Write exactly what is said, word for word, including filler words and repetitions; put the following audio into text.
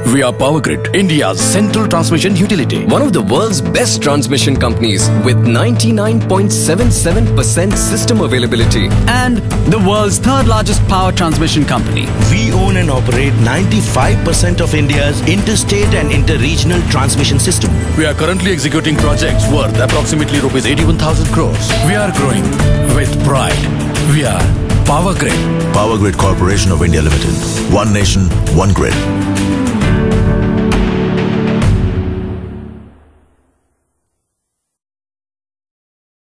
We are Power Grid, India's central transmission utility. One of the world's best transmission companies with ninety-nine point seven seven percent system availability. And the world's third largest power transmission company. We own and operate ninety-five percent of India's interstate and inter-regional transmission system. We are currently executing projects worth approximately rupees eighty-one thousand crores. We are growing with pride. We are Power Grid. Power Grid Corporation of India Limited. One nation, one grid.